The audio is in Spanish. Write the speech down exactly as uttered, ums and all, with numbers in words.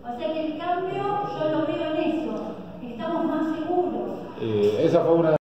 O sea que el cambio yo lo veo en eso, estamos más seguros. Eh, esa fue una